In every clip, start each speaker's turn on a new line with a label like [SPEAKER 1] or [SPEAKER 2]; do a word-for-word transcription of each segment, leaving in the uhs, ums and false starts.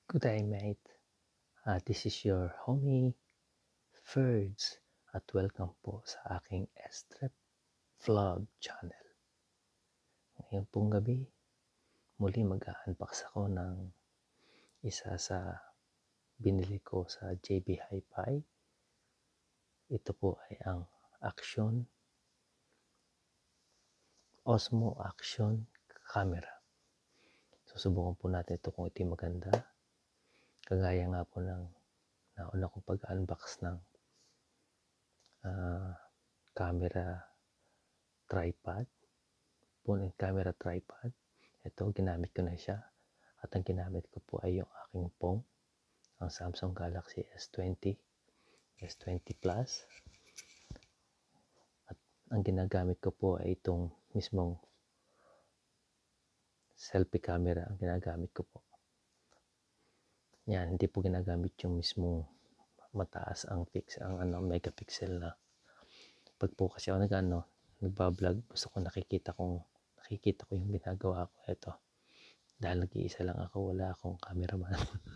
[SPEAKER 1] Good day, mate. Uh, this is your homie, Ferds, at welcome po sa aking S-Trip Vlog channel. Ngayon pong gabi, muli mag-unbox ako ng isa sa binili ko sa J B Hi-Fi. Ito po ay ang Action Osmo Action Camera. Susubukan po natin ito kung ito'y maganda. Kagaya nga po ng nauna kong pag-unbox ng uh, camera tripod, phone and camera tripod. Ito, ginamit ko na siya. At ang ginamit ko po ay yung aking phone, ang Samsung Galaxy S twenty, S twenty Plus. At ang ginagamit ko po ay itong mismong selfie camera ang ginagamit ko po. Yan, hindi po ginagamit yung mismong mataas ang fix, ang ano, megapixel na. Pag po kasi ako nag-ano, nagbablog, gusto ko nakikita kong nakikita ko yung ginagawa ko. Ito, dahil nag-iisa lang ako, wala akong cameraman.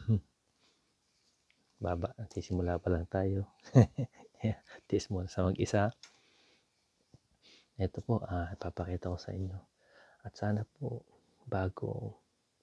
[SPEAKER 1] Baba, sisimula pa lang tayo. Tis muna sa mag-isa. Ito po, ah, ipapakita ko sa inyo. At sana po, bago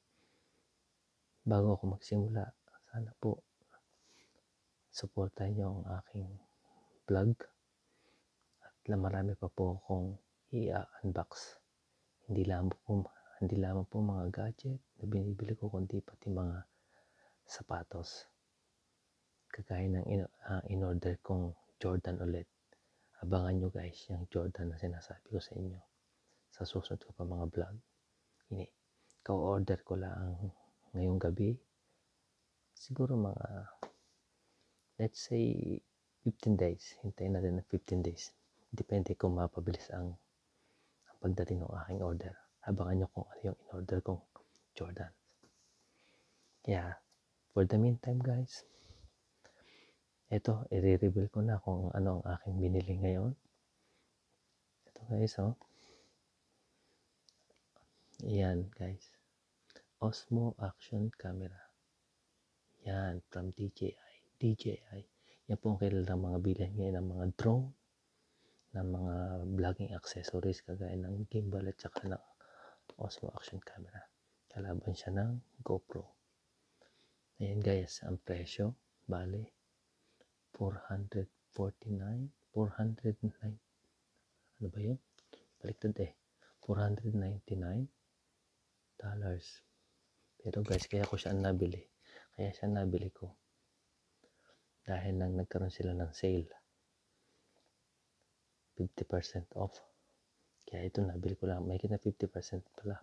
[SPEAKER 1] bago ako magsimula, sana po suportahan niyo ang aking vlog. At marami pa po akong i-unbox. Hindi lamang po, hindi lamang po mga gadget na binibili ko, kundi pati mga sapatos. Kagaya ng in, uh, in-order kong Jordan ulit. Abangan nyo guys yung Jordan na sinasabi ko sa inyo sa susunod ko pa mga vlog. Ini, ka-order ko lang ngayong gabi. Siguro mga, let's say, fifteen days. Hintayin natin ng fifteen days. Depende kung mapabilis ang, ang pagdating ng aking order. Abangan nyo kung ano yung in-order kong Jordan. Yeah, for the meantime guys, ito, i-reveal ko na kung ano ang aking binili ngayon. Ito guys, oh. Yan guys. Osmo Action Camera. Yan, from D J I. D J I. Yan po ang kilalang mga bilhin ngayon ng mga drone, ng mga vlogging accessories kagaya ng gimbal at saka ng Osmo Action Camera. Kalaban siya ng GoPro. Ayan guys, ang presyo, bale, four forty-nine, four oh nine, ano ba yun? Baliktad eh, four ninety-nine dollars. Pero guys, kaya ko siya nabili. Kaya siya nabili ko. Dahil nang nagkaroon sila ng sale. fifty percent off. Kaya ito nabili ko lang. May kita fifty percent pala.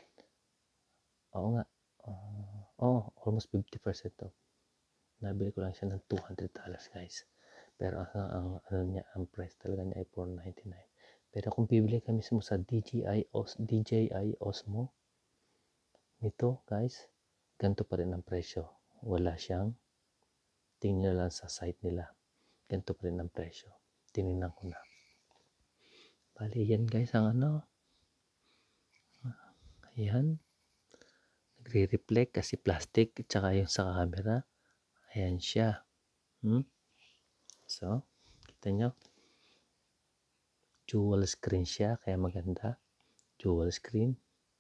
[SPEAKER 1] Oo nga. Uh, oh, almost fifty percent off. Nabili ko lang siya ng two hundred dollars guys. Pero ang, ang, ano niya, ang price talaga niya ay four ninety-nine. Pero kung bibili ka mismo sa D J I, Os, D J I Osmo, nito guys, ganito pa rin ang presyo. Wala siyang, tingnan lang sa site nila. Ganito pa rin ang presyo. Tinignan ko na. Bali yan guys ang ano. Ayan. Nagre-reflect kasi plastic at saka yung sa camera. Ayan siya. Hmm? So, kita nyo. Dual screen siya kaya maganda. Dual screen.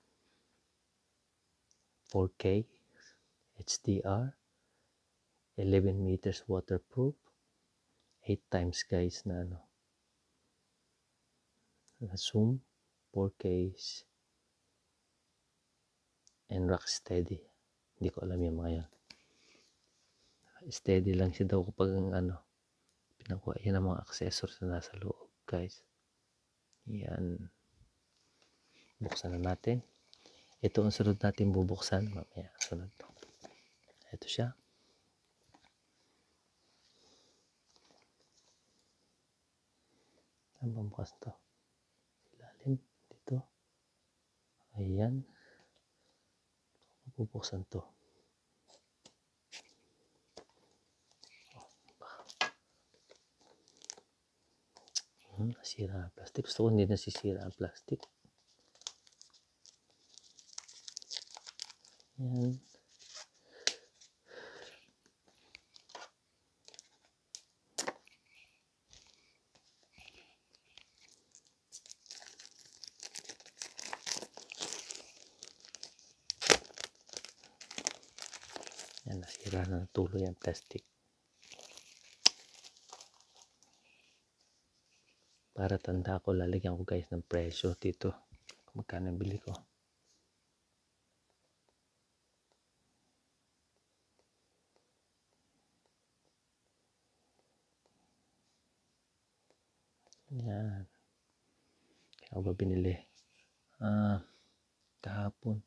[SPEAKER 1] four K H D R. eleven meters waterproof. eight times guys na ano. Na zoom. four K and rock steady. Hindi ko alam yung mga yan. Steady lang siya daw kapag ano, pinakuha yan ang mga accessories na nasa loob guys. Yan. Buksan na natin. Ito ang sunod natin bubuksan. Mamaya, sunod to. Ito siya. Ang bubukas to. Ilalim. Dito. Ayan. Bubuksan to. Hmm, nasira ang plastic. Gusto ko hindi nasisira ang plastic. Yan. Yan, nasira na tuloy ang plastic. Para tanda ko, lalagyan ko guys ng presyo dito. Kung magkano yung bili ko. Yan. Kaya ako ba binili? Ah, kahapon.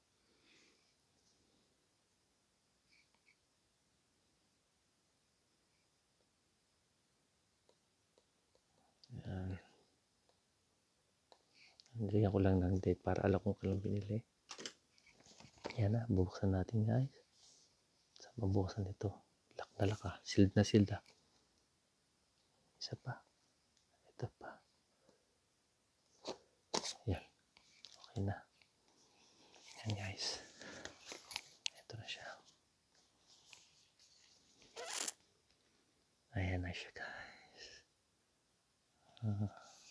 [SPEAKER 1] Yan. Nilagyan ko lang ng date para alam kung kailan binili. Yan na, bubuksan natin guys. Saan mabuksan ito? Lock na lock ah. Sealed na sealed ah. Isa pa. Ito pa. Yan. Okay na. Yan guys. Ito na siya. Ayan na siya guys. Uh,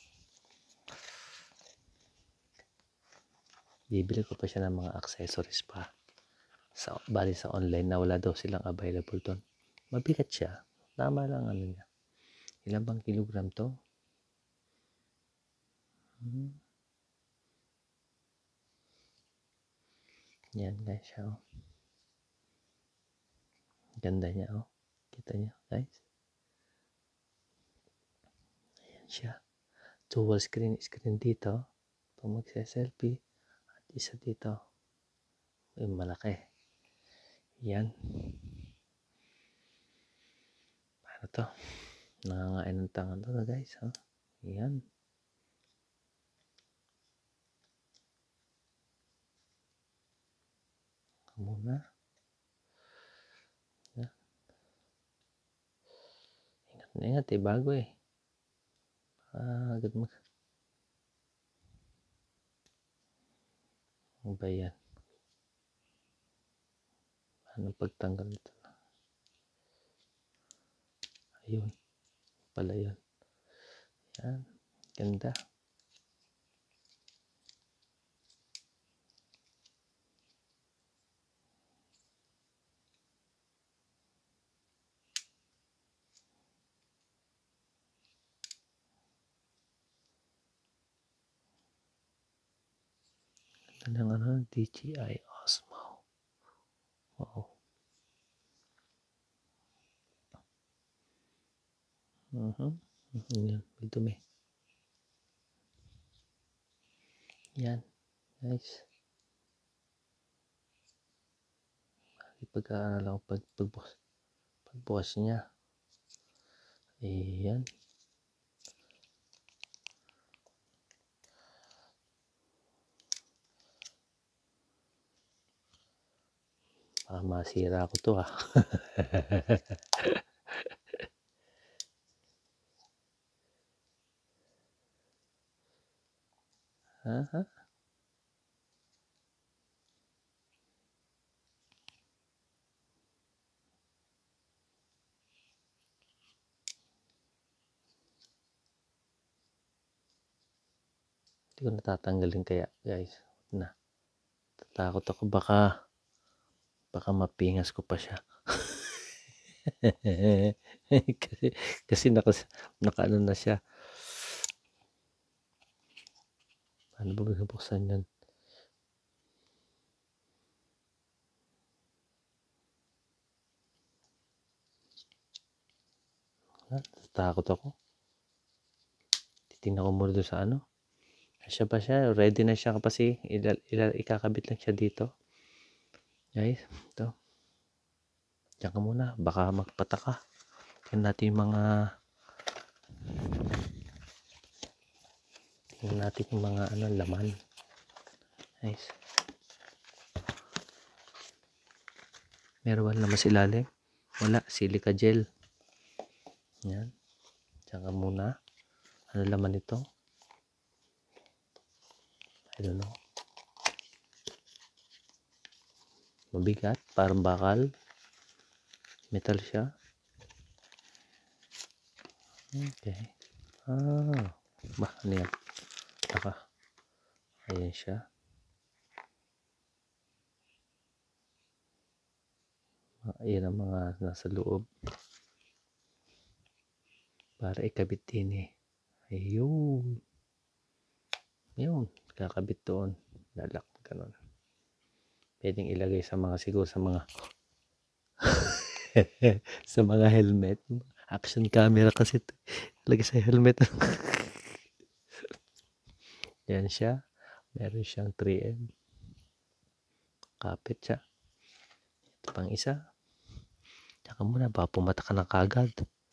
[SPEAKER 1] bibili ko pa siya ng mga accessories pa. Sa, bali sa online na wala daw silang available doon. Mabigat siya. Tama lang ano niya. Ilan bang kilogram to? Hmm. Yan guys siya oh. Ganda niya oh. Kita niyo guys. Ayan siya. Dual screen screen dito. Pag magse-selfie. At isa dito. Ay malaki. Yan. Paano to? Nangangain ng tangan to guys oh. Yan. Muna. Yan. Ingat na ingat eh. Bago eh. Ah, agad mag... Ano ba yan? Anong pagtanggal nito? Ayun. Pala yun. Yan. Ganda. Ganda ng ano, D J I Osmo. Wow. Uh-huh. Yan. Dumi. Yan. Nice. Pagka-aaral ako pag, pagbukas, pagbukas niya. Ayan. Ah, masira ko to ah. Aha. Hindi ko natatanggalin kaya guys. Na. Tatakot ako baka baka mapingas ko pa siya. kasi kasi naka, naka ano na siya. Paano ba buksan yan? Takot ako. Titingnan ko muna doon sa ano. Siya ba siya? Ready na siya kasi ilal, ilal, ikakabit lang siya dito. Guys, ito. Diyan ka muna. Baka magpataka. Tingnan natin yung mga tingnan natin yung mga ano, laman. Guys. Meron naman sa ilalim. Wala. Silica gel. Yan. Diyan ka muna. Ano laman ito? I don't know. Mabigat. Parang bakal. Metal siya. Okay. Ah. Bah, ano yan? Taka. Ayan siya. Yan ang mga nasa loob. Para ikabit din eh. Ayun. Yun. Kakabit doon. Lalak. Ganun. Pwedeng ilagay sa mga siguro sa mga sa mga helmet. Action camera kasi ito. Ilagay sa helmet. Yan siya. Meron siyang three M. Kapit siya. Ito pang isa. Tsaka muna, baka pumata ka na kagad.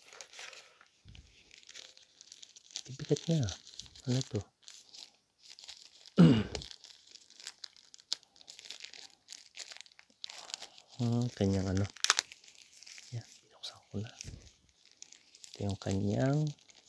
[SPEAKER 1] Ibigat niya. Ano to? hmm, kanyang ano. Yan, binuksan ko na. Ito yung kanyang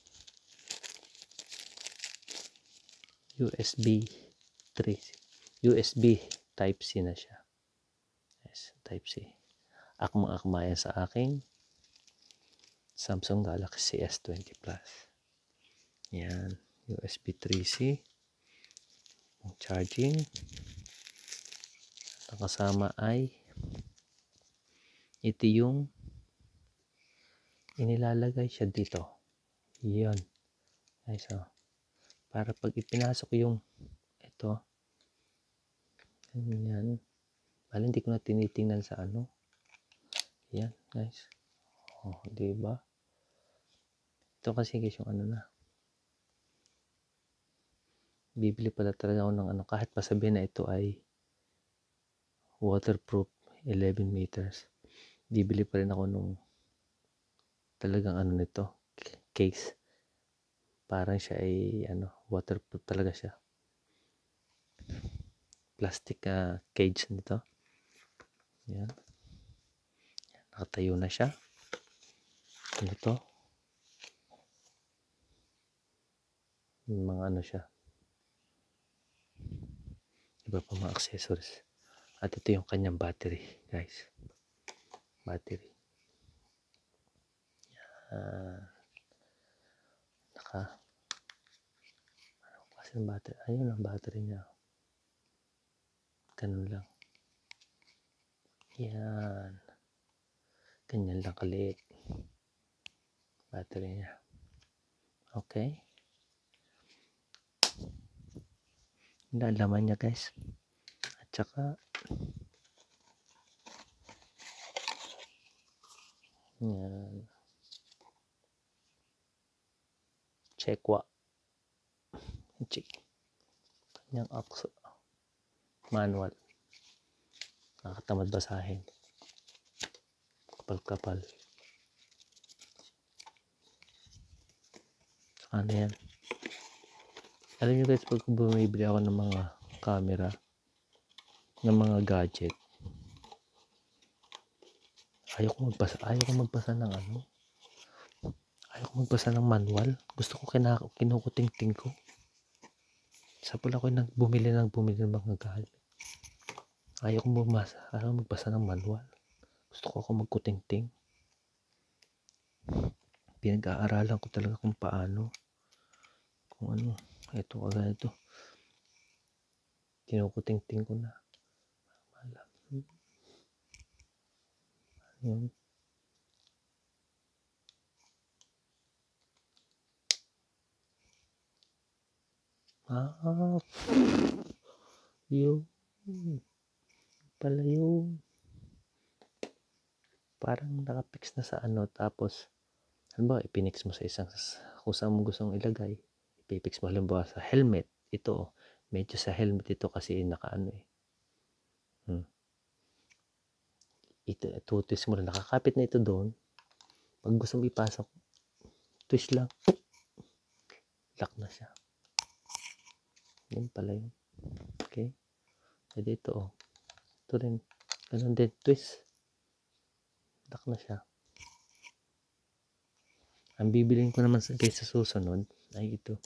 [SPEAKER 1] U S B three. U S B Type C na siya. Yes, Type C. Akma-akma yan sa aking Samsung Galaxy S twenty Plus. Yan, U S B three C. Charging. Ang kasama ay ito yung inilalagay siya dito. Yan. Ay, so, para pag ipinasok yung ito, yan. Bali, hindi ko na tinitingnan sa ano. Yan, guys. Oh, diba? Ito kasi guys yung ano na. Bibili pala talaga ako ng ano, kahit pa sabihin na ito ay waterproof eleven meters. Bibili pa rin ako nung talagang ano nito, case. Parang siya ay ano, waterproof talaga siya. Plastic uh, cage nito. Yan. Nakatayo na siya. Ito. Mga ano siya. Iba pa mga accessories. At ito yung kanyang battery, guys. Battery. Yan. Naka. Ano kasi ang battery? Ayun ang battery niya. Ganun lang. Yan. Ganyan lang kaliit. Battery niya. Okay. Ang laman niya, guys. At saka yan. Checkwa. Check. Kanyang akso. Manual. Nakakatamad basahin. Kapal-kapal. Ano yan? Alam nyo guys, pag bumibili ako ng mga camera, ng mga gadget, ayaw ko magbasa, ayaw ko magbasa ng ano, ayaw ko magbasa ng manual. Gusto ko kina, kinukuting-ting ko. Sa pula ko nang bumili ng bumili ng mga gadget. Ayaw ko magbasa, ayaw ko magbasa ng manual. Gusto ko ako magkuting-ting. Pinag-aaralan ko talaga kung paano, kung ano, ito agad ito. Kinukuting-ting ko na. Yun. Ah, yun. Pala yun. Parang nakapix na sa ano, tapos, halimbawa, ipinix mo sa isang, kung saan mo gustong ilagay, ipipix mo halimbawa sa helmet. Ito, medyo sa helmet ito kasi nakaano eh. Hmm. Ito, ito, twist mo rin. Nakakapit na ito doon. Pag gusto mo ipasok, twist lang. Lock na siya. Yan pala yun. Okay. Pwede ito oh. Ito rin. Ganun din. Twist. Lock na siya. Ang bibilin ko naman guys sa susunod ay ito.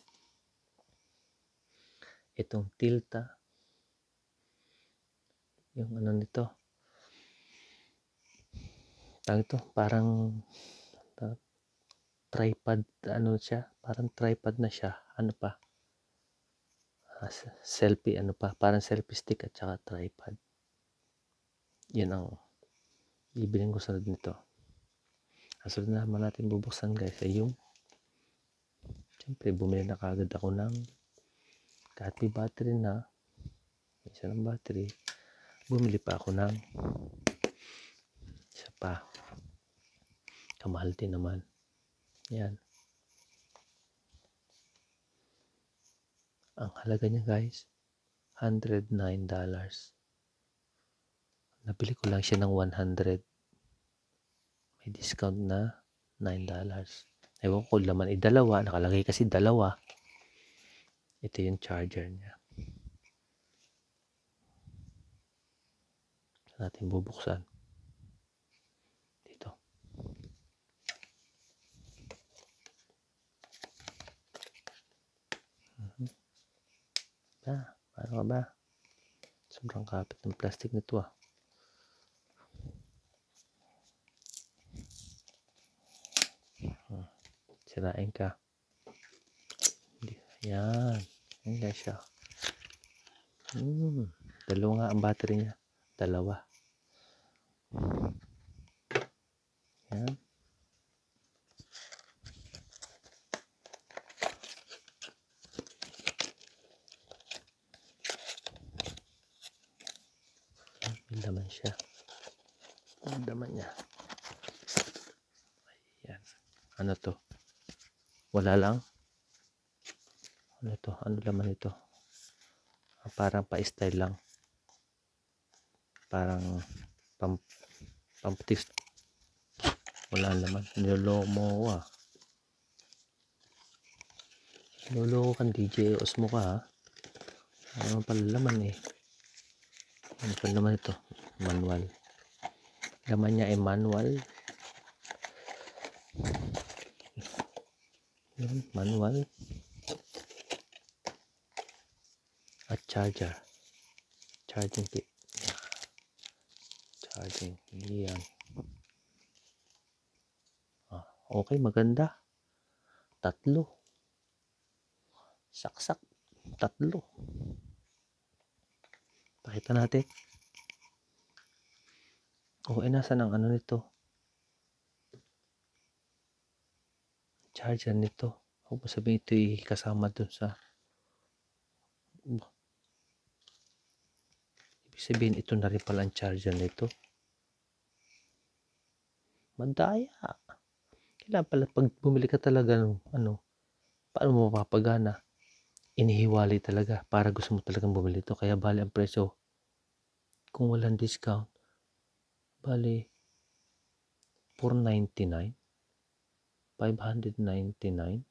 [SPEAKER 1] Itong Tilta. Yung ano nito. Tawag ito. Parang uh, tripod. Ano siya? Parang tripod na siya. Ano pa? Uh, selfie. Ano pa? Parang selfie stick at saka tripod. Yan ang bibilin ko sunod nito. Ang sunod na naman natin bubuksan guys ay yung, siyempre bumili na kagad ako ng, kahit may battery na, may isa ng battery, bumili pa ako ng isa pa. Kamahal din naman. Yan. Ang halaga niya guys, one hundred nine dollars. Nabili ko lang siya ng one hundred. May discount na nine dollars. Ewan ko laman ay dalawa. Nakalagay kasi dalawa. Ito yung charger niya. Saan natin bubuksan? Dito. Mm-hmm. Ah, paano ka ba? Sobrang kapit ng plastic nito ah. Sirain ka. Yan. Yan guys siya. Hmm. Dalawa nga ang battery niya. Dalawa. Yan. May laman siya. Ang laman niya. Ayan. Ano to? Wala lang. Ano to? Ano laman ito? Parang pa-style lang. Parang pam pamptis. Wala laman. Niloloko mo ako ah. Niloloko kang D J Osmo ka ha. Ano pala laman eh. Ano pala naman ito? Manual. Laman niya ay manual. Yan, manual. At charger. Charging kit. Charging. Yan. Ah, okay, maganda. Tatlo. Saksak. Tatlo. Pakita natin. O, eh, nasa ng ano nito? Charger nito. Huwag mo sabihin ito ay kasama dun sa... Ibig sabihin ito na rin pala ang charger nito. Madaya. Kailangan pala pag bumili ka talaga ng ano, paano mo mapapagana? Inihiwalay talaga para gusto mo talagang bumili ito. Kaya bali ang presyo, kung walang discount, bali four ninety-nine, five ninety-nine,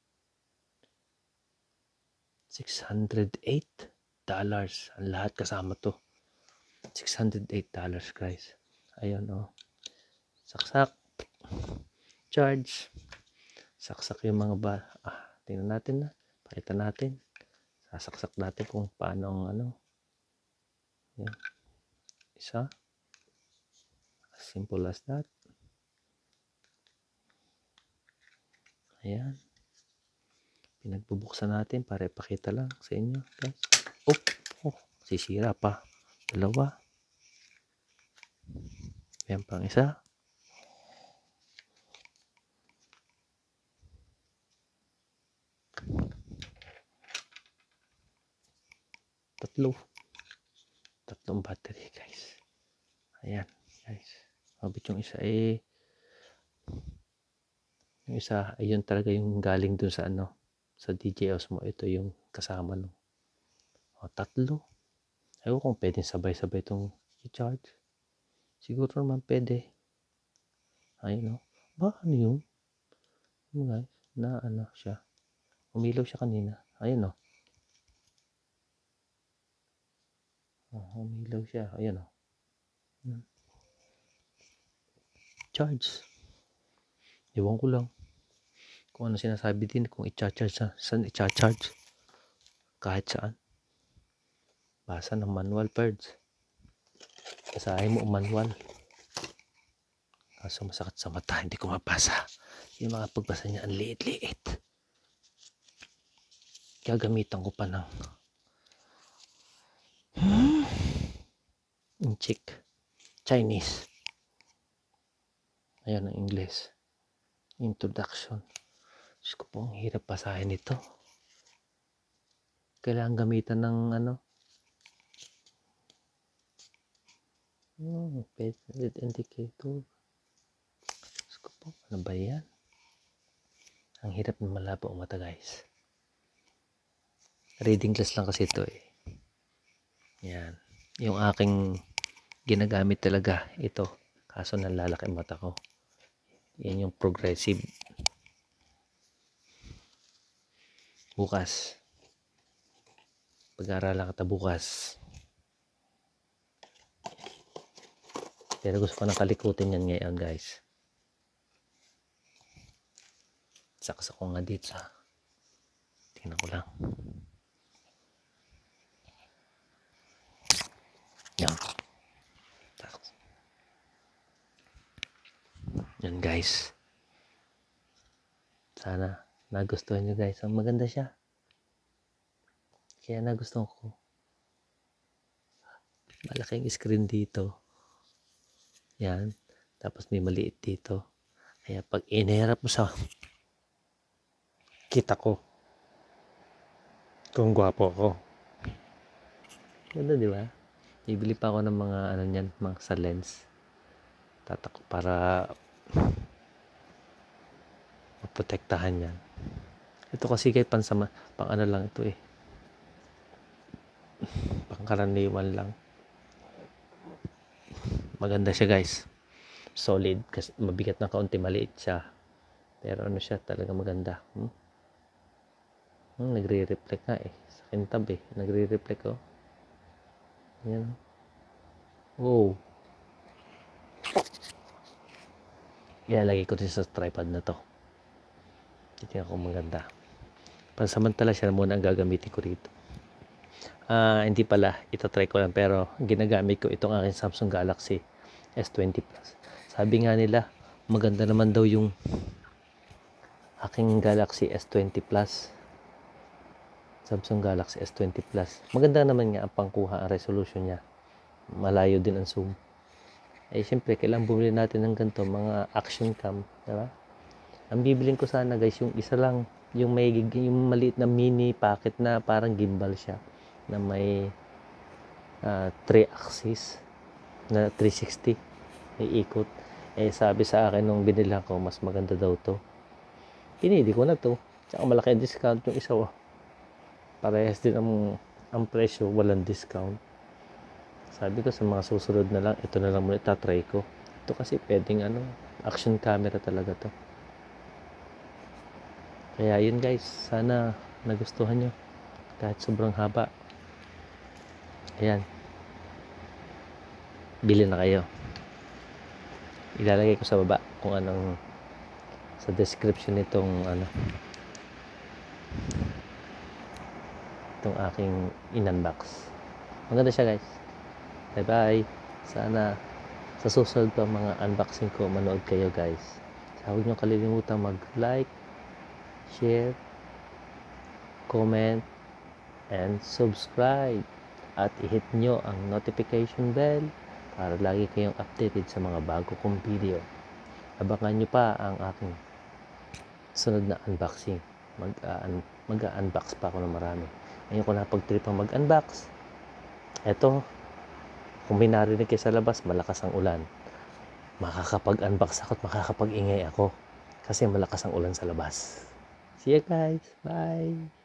[SPEAKER 1] six hundred eight dollars. Ang lahat kasama to. six hundred eight dollars guys. Ayan o. Oh. Saksak. Charge. Saksak yung mga ba. Ah, tingnan natin na. Pakita natin. Sasaksak natin kung paano ang ano. Yan. Isa. As simple as that. Ayan. Pinagbubuksan natin para ipakita lang sa inyo guys. Oh, oh, sisira pa. Dalawa. Yan pang isa. Tatlo. Tatlong battery guys. Ayan guys. Mabit yung isa eh. Yung isa ayun talaga yung galing dun sa ano. Sa D J Osmo. Ito yung kasama no. O, tatlo. Ayaw kung pwedeng sabay-sabay itong i-charge. Siguro naman pwede. Ayun o. Ba ano yun? Yun guys. Na ano siya. Umilaw siya kanina. Ayun o. Oh, umilaw siya. Ayan o. Hmm. Charge. Iwan ko lang. Kung ano sinasabi din. Kung i-charge sa saan i-charge. Kahit saan. Basa ng manual birds. Basahin mo manual. Kaso masakit sa mata. Hindi ko mabasa. Yung mga pagbasa niya ang liit-liit. Gagamitan ko pa ng hmm. Chick. Chinese. Ayan ang English. Introduction. Diyos ko po, ang hirap basahin ito. Kailangan gamitan ng ano. Hmm, Page indicator. Diyos ko po, ano ba yan? Ang hirap na malabo ang mata, guys. Reading class lang kasi ito eh. Yan. Yung aking ginagamit talaga ito. Kaso nalalaki ang mata ko. Yan yung progressive. Bukas. Pag-aaralan kita bukas. Pero gusto ko nang kalikutin yan ngayon, guys. Saksak ko nga dito sa. Tingnan ko lang. Yan. Yan, guys. Sana nagustuhan nyo, guys. Ang maganda siya. Kaya nagustuhan ko. Malaking screen dito. Yan. Tapos may maliit dito. Kaya pag inihirap mo sa kita ko kung gwapo ako. Ganda, di ba? Bibili pa ako ng mga ano niyan, mga sa lens. Tatak para maprotektahan yan. Ito kasi kay pansama, pang ano lang ito eh. Pangkaraniwan lang. Maganda siya, guys. Solid kasi mabigat na kaunti, maliit siya. Pero ano siya, talaga maganda. Hmm? Hmm, nagre-reflect nga eh. Sa kintab eh. Nagre-reflect oh. Yan. Wow. Ilalagay ko din sa tripod na to. Tingnan ko maganda. Pansamantala siya muna ang gagamitin ko rito. Ah, uh, hindi pala. Ito try ko lang pero ginagamit ko itong aking Samsung Galaxy S twenty Plus. Sabi nga nila, maganda naman daw yung aking Galaxy S twenty Plus. Samsung Galaxy S twenty Plus. Maganda naman nga ang pangkuha, ang resolution niya. Malayo din ang zoom. Eh, siyempre, kailangan bumili natin ng ganito, mga action cam. Diba? Ang bibilin ko sana, guys, yung isa lang. Yung may yung maliit na mini pocket na parang gimbal siya. Na may uh, three axis. Na three sixty. May ikot. Eh, sabi sa akin nung binili ko, mas maganda daw to. Pinili ko na to. Tsaka malaki discount yung isa. Oh. Parehas din ang, ang presyo, walang discount. Sabi ko sa mga susunod na lang, ito na lang muna itatry ko. Ito kasi pwedeng ano, action camera talaga to. Kaya yun, guys, sana nagustuhan nyo. Kahit sobrang haba. Ayan. Bili na kayo. Ilalagay ko sa baba kung anong sa description nitong ano itong aking in-unbox. Maganda siya, guys. Bye bye. Sana sa susunod pa mga unboxing ko manood kayo, guys. Huwag nyo kalimutan mag-like, share, comment, and subscribe. At i-hit nyo ang notification bell para lagi kayong updated sa mga bago kong video. Abangan nyo pa ang aking sunod na unboxing. Mag, uh, un, mag-unbox pa ako ng marami. Ngayon ko napag-tripang mag-unbox. Eto, kung may narinig kayo sa labas, malakas ang ulan. Makakapag-unbox ako at makakapag-ingay ako. Kasi malakas ang ulan sa labas. See you guys. Bye.